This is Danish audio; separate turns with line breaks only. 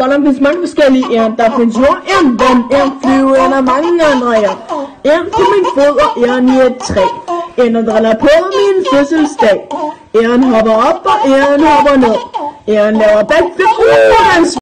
der findes mange forskellige æren. Der findes jordæren, vandæren, flyveæren og mange andre æren. Æren på min fod og æren i et træ. Æren driller på min fødselsdag. Æren hopper op og æren hopper ned. Æren laver backflip.